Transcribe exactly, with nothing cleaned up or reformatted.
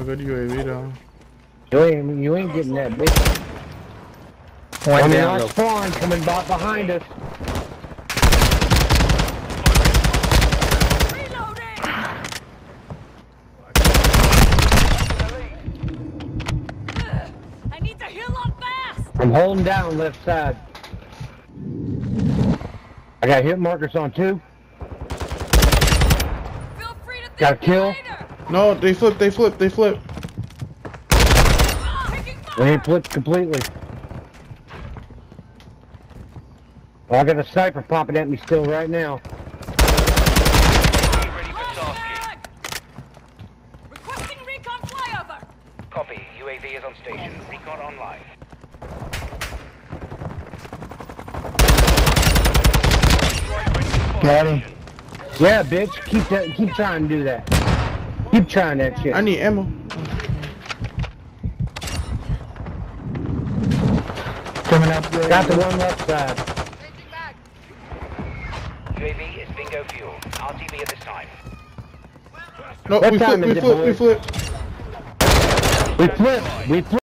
good U A V though. You ain't, you ain't getting that bitch. Point I mean, down, our spawn coming back behind us. I need to heal up fast. I'm holding down left side. I got hit markers on two. Feel free to Got a kill. No, they flip, they flip, they flip. We ain't flipped completely. Well, I got a sniper popping at me still right now. Ready for tasking. Requesting recon flyover. Copy. U A V is on station. Recon online. Got him. Yeah, bitch. Keep that. Keep trying to do that. Keep trying that shit. I need ammo. Coming up. Got the one left side. U A V is bingo fuel. R T B at this time. No, What we time flip, is we it, flip, we boys? flip. We flip. We flip.